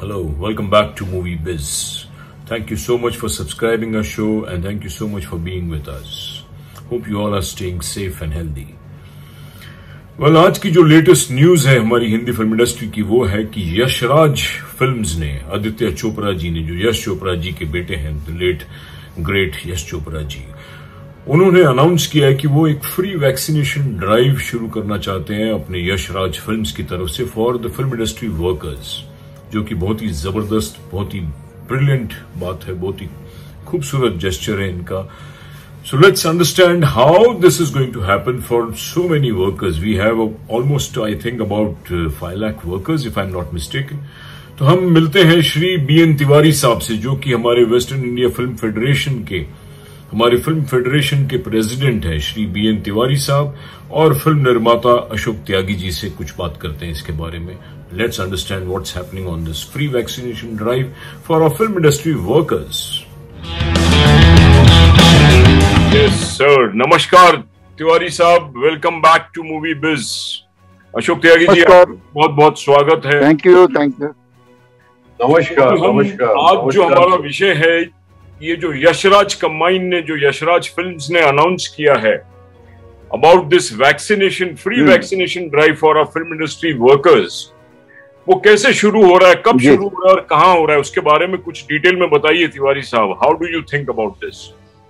Hello, welcome back to Movie Biz. Thank you so much for subscribing our show and thank you so much for being with us. Hope you all are staying safe and healthy. Well, आज की जो latest news है हमारी Hindi film industry की वो है कि Yashraj films ने आदित्य चोपड़ा जी ने, जो यश चोपड़ा जी के बेटे हैं, the late great Yash Chopra ji, उन्होंने अनाउंस किया है कि वो एक फ्री वैक्सीनेशन ड्राइव शुरू करना चाहते हैं अपने यशराज फिल्म्स की तरफ से for the film industry workers, जो कि बहुत ही जबरदस्त, बहुत ही ब्रिलियंट बात है, बहुत ही खूबसूरत जेस्चर है इनका. So let's understand how this is going to happen for so many workers. We have almost, I think, about 5 lakh workers, if I'm not mistaken. तो हम मिलते हैं श्री BN तिवारी साहब से, जो कि हमारे वेस्टर्न इंडिया फिल्म फेडरेशन के, हमारे फिल्म फेडरेशन के प्रेसिडेंट हैं श्री BN तिवारी साहब, और फिल्म निर्माता अशोक त्यागी जी से कुछ बात करते हैं इसके बारे में. Let's understand what's happening on this free vaccination drive for our film industry workers. Yes, sir. नमस्कार तिवारी साहब, वेलकम बैक टू मूवी बिज. अशोक त्यागी जी, बहुत बहुत स्वागत है. Thank you. नमस्कार. आज जो हमारा विषय है, ये जो यशराज कंबाइन ने, जो यशराज फिल्म्स ने अनाउंस किया है about this vaccination, free vaccination drive for our film industry workers, वो कैसे शुरू हो रहा है, कब शुरू हो रहा है और कहाँ हो रहा है, उसके बारे में कुछ डिटेल में बताइए तिवारी साहब. How do you think about this?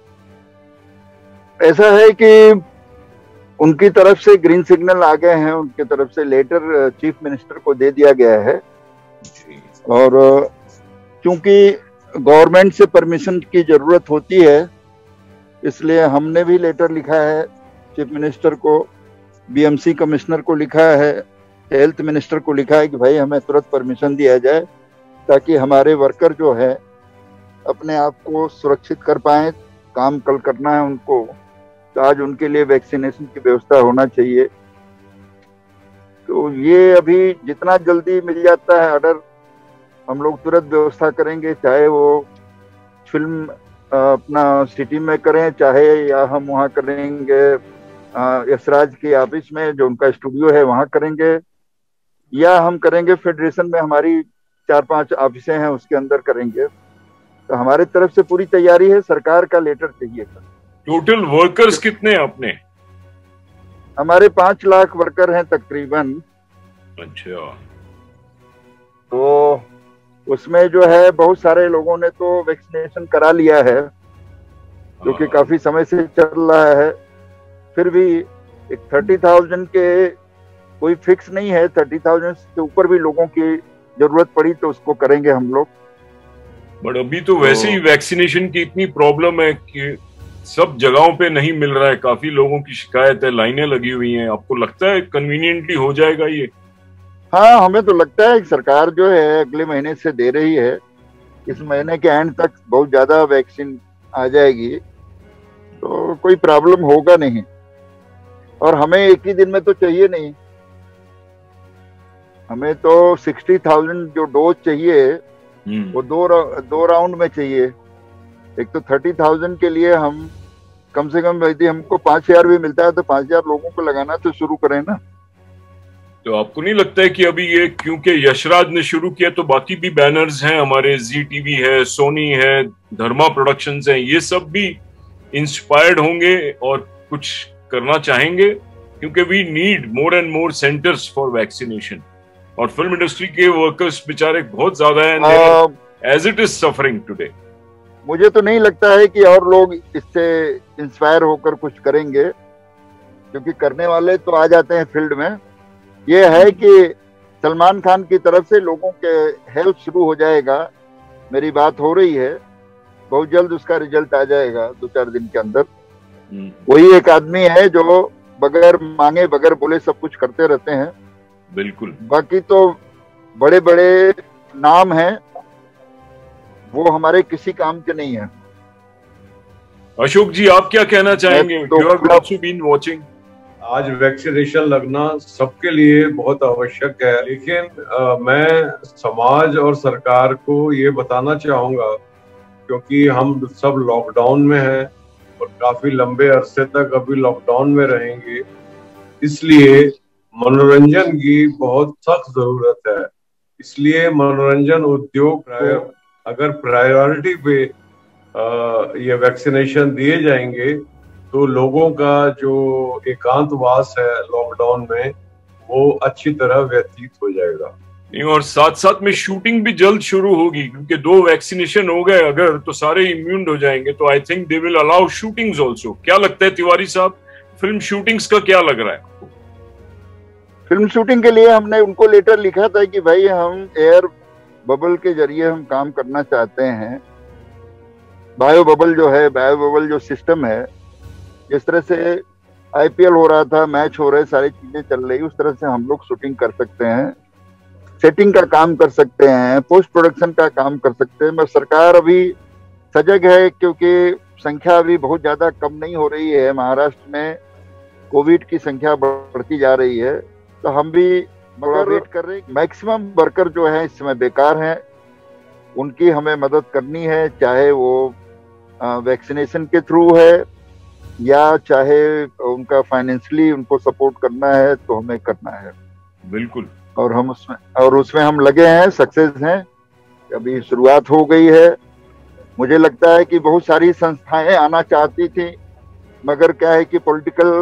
ऐसा है कि उनकी तरफ से ग्रीन सिग्नल आ गए हैं, उनकी तरफ से लेटर चीफ मिनिस्टर को दे दिया गया है, और क्योंकि गवर्नमेंट से परमिशन की जरूरत होती है, इसलिए हमने भी लेटर लिखा है चीफ मिनिस्टर को, BMC कमिश्नर को लिखा है, हेल्थ मिनिस्टर को लिखा है कि भाई हमें तुरंत परमिशन दिया जाए ताकि हमारे वर्कर जो है अपने आप को सुरक्षित कर पाए. काम कल करना है उनको, तो आज उनके लिए वैक्सीनेशन की व्यवस्था होना चाहिए. तो ये अभी जितना जल्दी मिल जाता है ऑर्डर, हम लोग तुरंत व्यवस्था करेंगे, चाहे वो फिल्म अपना सिटी में करें, चाहे या हम वहाँ करेंगे यशराज के ऑफिस में जो उनका स्टूडियो है वहाँ करेंगे, या हम करेंगे फेडरेशन में, हमारी 4-5 ऑफिसें हैं उसके अंदर करेंगे. तो हमारे तरफ से पूरी तैयारी है. सरकार का लेटर चाहिए. टोटल वर्कर्स कितने अपने? हमारे 5 लाख वर्कर हैं तकरीबन. अच्छा. तो उसमें जो है बहुत सारे लोगों ने तो वैक्सीनेशन करा लिया है, जो कि काफी समय से चल रहा है. फिर भी एक 30,000 के कोई फिक्स नहीं है, 30,000 से ऊपर भी लोगों की जरूरत पड़ी तो उसको करेंगे हम लोग. बट अभी तो वैसे ही वैक्सीनेशन की इतनी प्रॉब्लम है कि सब जगहों पे नहीं मिल रहा है, काफी लोगों की शिकायत है, लाइनें लगी हुई हैं. आपको लगता है कन्वीनियंटली हो जाएगा ये? हाँ, हमें तो लगता है कि सरकार जो है अगले महीने से दे रही है, इस महीने के एंड तक बहुत ज्यादा वैक्सीन आ जाएगी, तो कोई प्रॉब्लम होगा नहीं. और हमें एक ही दिन में तो चाहिए नहीं, हमें तो 60,000 जो डोज चाहिए वो दो राउंड में चाहिए. एक तो 30,000 के लिए हम कम से कम, यदि हमको 5,000 भी मिलता है तो 5,000 लोगों को लगाना तो शुरू करें ना. तो आपको नहीं लगता है कि अभी ये क्योंकि यशराज ने शुरू किया तो बाकी भी बैनर्स हैं, हमारे ZTV है, सोनी है, धर्मा प्रोडक्शंस हैं, ये सब भी इंस्पायर्ड होंगे और कुछ करना चाहेंगे? क्योंकि we need more and more centres for vaccination, और फिल्म इंडस्ट्री के वर्कर्स बेचारे बहुत ज्यादा हैं, as it is suffering today. मुझे तो नहीं लगता है कि और लोग इससे इंस्पायर होकर कुछ करेंगे, क्योंकि करने वाले तो आ जाते हैं फील्ड में. ये है कि सलमान खान की तरफ से लोगों के हेल्प शुरू हो जाएगा, मेरी बात हो रही है, बहुत जल्द उसका रिजल्ट आ जाएगा 2-4 दिन के अंदर. वही एक आदमी है जो बगैर मांगे बगैर बोले सब कुछ करते रहते हैं. बिल्कुल. बाकी तो बड़े बड़े नाम हैं, वो हमारे किसी काम के नहीं है. अशोक जी, आप क्या कहना चाहेंगे? You have also been watching. आज वैक्सीनेशन लगना सबके लिए बहुत आवश्यक है, लेकिन मैं समाज और सरकार को ये बताना चाहूंगा, क्योंकि हम सब लॉकडाउन में हैं और काफी लंबे अरसे तक अभी लॉकडाउन में रहेंगे, इसलिए मनोरंजन की बहुत सख्त जरूरत है. इसलिए मनोरंजन उद्योग अगर प्रायोरिटी पे ये वैक्सीनेशन दिए जाएंगे तो लोगों का जो एकांतवास है लॉकडाउन में वो अच्छी तरह व्यतीत हो जाएगा। नहीं, और साथ साथ में शूटिंग भी जल्द शुरू होगी क्योंकि 2 वैक्सीनेशन हो गए अगर तो सारे इम्यून हो जाएंगे, तो I think they will allow shootings also. क्या लगता है तिवारी साहब, फिल्म शूटिंग्स का क्या लग रहा है? फिल्म शूटिंग के लिए हमने उनको लेटर लिखा था कि भाई हम एयर बबल के जरिए हम काम करना चाहते हैं। बायो बबल जो सिस्टम है, जिस तरह से आईपीएल हो रहा था, मैच हो रहे, सारी चीजें चल रही, उस तरह से हम लोग शूटिंग कर सकते हैं, सेटिंग का काम कर सकते हैं, पोस्ट प्रोडक्शन का काम कर सकते हैं। मगर सरकार अभी सजग है क्योंकि संख्या अभी बहुत ज्यादा कम नहीं हो रही है। महाराष्ट्र में कोविड की संख्या बढ़ती जा रही है, तो हम भी थोड़ा वेट कर रहे हैं। मैक्सिमम वर्कर जो है इस समय बेकार हैं, उनकी हमें मदद करनी है, चाहे वो वैक्सीनेशन के थ्रू है या चाहे उनका फाइनेंशियली उनको सपोर्ट करना है तो हमें करना है। बिल्कुल। और उसमें हम लगे हैं, सक्सेस हैं, अभी शुरुआत हो गई है। मुझे लगता है कि बहुत सारी संस्थाएं आना चाहती थी, मगर क्या है कि पॉलिटिकल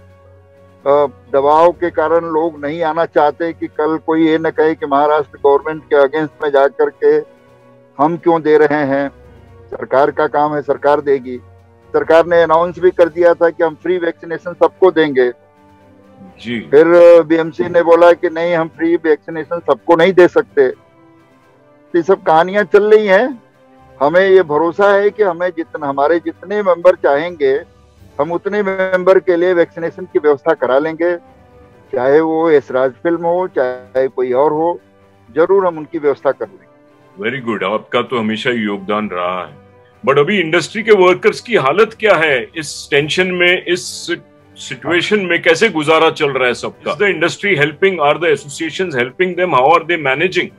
दबाव के कारण लोग नहीं आना चाहते कि कल कोई ये न कहे कि महाराष्ट्र गवर्नमेंट के अगेंस्ट में जाकर के हम क्यों दे रहे हैं, सरकार का काम है, सरकार देगी। सरकार ने अनाउंस भी कर दिया था कि हम फ्री वैक्सीनेशन सबको देंगे जी। फिर बीएमसी ने बोला कि नहीं, हम फ्री वैक्सीनेशन सबको नहीं दे सकते। ये सब कहानियां चल रही हैं। हमें ये भरोसा है कि हमारे जितने मेंबर चाहेंगे हम उतने मेंबर के लिए वैक्सीनेशन की व्यवस्था करा लेंगे, चाहे वो एसराज फिल्म हो चाहे कोई और हो, जरूर हम उनकी व्यवस्था कर लेंगे। वेरी गुड, आपका तो हमेशा ही योगदान रहा है। बट अभी इंडस्ट्री के वर्कर्स की हालत क्या है इस टेंशन में, इस सिचुएशन में कैसे गुजारा चल रहा है सबका? Is the industry helping? Are the associations helping them? How are they managing?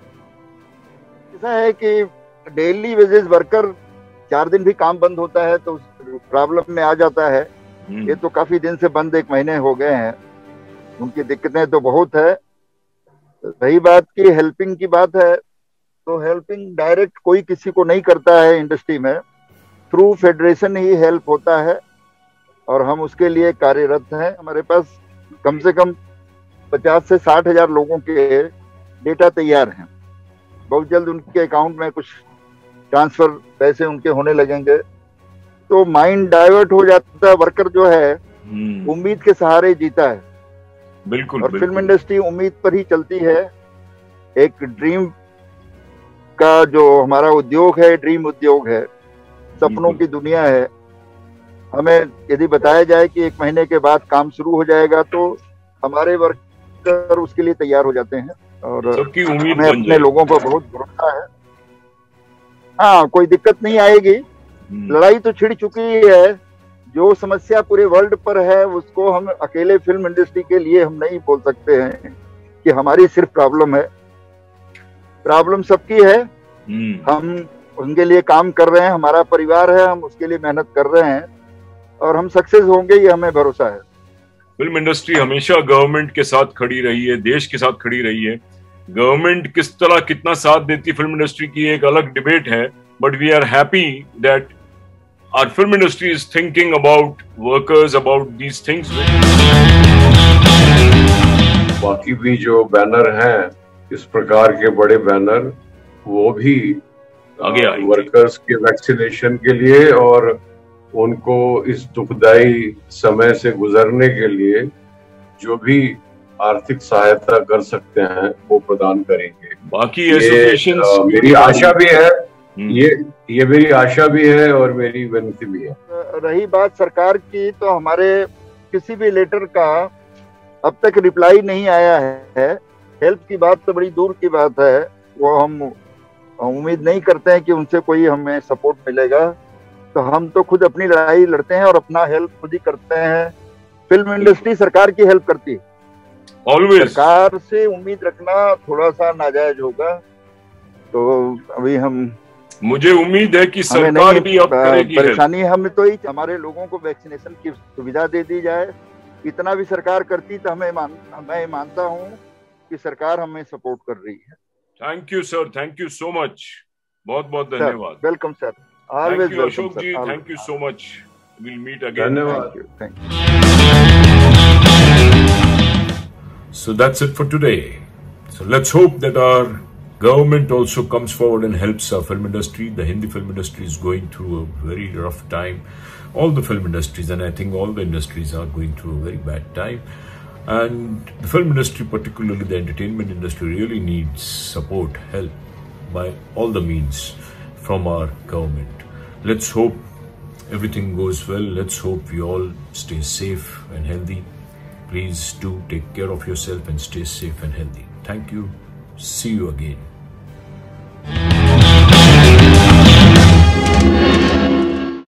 ऐसा है कि डेली वेजेस वर्कर 4 दिन भी काम बंद होता है तो प्रॉब्लम में आ जाता है। ये तो काफी दिन से बंद, 1 महीने हो गए हैं, उनकी दिक्कतें तो बहुत है। रही बात की हेल्पिंग की बात है, तो हेल्पिंग डायरेक्ट कोई किसी को नहीं करता है इंडस्ट्री में, थ्रू फेडरेशन ही हेल्प होता है और हम उसके लिए कार्यरत हैं। हमारे पास कम से कम 50 से 60 हजार लोगों के डेटा तैयार हैं। बहुत जल्द उनके अकाउंट में कुछ ट्रांसफर पैसे उनके होने लगेंगे, तो माइंड डाइवर्ट हो जाता है। वर्कर जो है उम्मीद के सहारे जीता है। बिल्कुल। और फिल्म इंडस्ट्री उम्मीद पर ही चलती है। एक ड्रीम का जो हमारा उद्योग है, ड्रीम उद्योग है, सपनों की दुनिया है। हमें यदि बताया जाए कि 1 महीने के बाद काम शुरू हो जाएगा तो हमारे वर्कर उसके लिए तैयार हो जाते हैं और सबकी उम्मीद हमें अपने लोगों पर बहुत भरोसा है। हाँ, कोई दिक्कत नहीं आएगी। लड़ाई तो छिड़ चुकी है। जो समस्या पूरे वर्ल्ड पर है उसको हम अकेले फिल्म इंडस्ट्री के लिए हम नहीं बोल सकते हैं कि हमारी सिर्फ प्रॉब्लम है। प्रॉब्लम सबकी है। हम उनके लिए काम कर रहे हैं, हमारा परिवार है, हम उसके लिए मेहनत कर रहे हैं और हम सक्सेस होंगे, ये हमें भरोसा है। फिल्म इंडस्ट्री हमेशा गवर्नमेंट के साथ खड़ी रही है, देश के साथ खड़ी रही है। गवर्नमेंट किस तरह कितना साथ देती फिल्म इंडस्ट्री की एक अलग डिबेट है, but we are happy that our film industry is thinking about workers, about these things. बाकी भी जो बैनर हैं, इस प्रकार के बड़े बैनर, वो भी आगे वर्कर्स के वैक्सीनेशन के लिए और उनको इस दुखदाई समय से गुजरने के लिए जो भी आर्थिक सहायता कर सकते हैं वो प्रदान करेंगे। बाकी एसोसिएशंस, मेरी आशा भी है, ये मेरी आशा भी है और मेरी विनती भी है। रही बात सरकार की, तो हमारे किसी भी लेटर का अब तक रिप्लाई नहीं आया है। हेल्प की बात तो बड़ी दूर की बात है, वो हम उम्मीद नहीं करते हैं कि उनसे कोई हमें सपोर्ट मिलेगा। तो हम तो खुद अपनी लड़ाई लड़ते हैं और अपना हेल्प खुद ही करते हैं। फिल्म इंडस्ट्री सरकार की हेल्प करती है। Always. सरकार से उम्मीद रखना थोड़ा सा नाजायज होगा। तो अभी मुझे उम्मीद है कि सरकार भी अब करेगी। परेशानी हमें तो ही, हमारे लोगों को वैक्सीनेशन की सुविधा दे दी जाए। इतना भी सरकार करती तो मैं मानता हूँ कि सरकार हमें सपोर्ट कर रही है। Thank you, sir. Thank you so much. बहुत बहुत धन्यवाद. Welcome, sir. Always thank you, welcome, Ashok ji. Sir. Thank you so much. We'll meet again. धन्यवाद. Thank you. So that's it for today. So let's hope that our government also comes forward and helps our film industry. The Hindi film industry is going through a very rough time. All the film industries, and I think all the industries are going through a very bad time. And the film industry, particularly the entertainment industry, really needs support, help by all the means from our government. Let's hope everything goes well. Let's hope we all stay safe and healthy. Please do take care of yourself and stay safe and healthy. Thank you. See you again.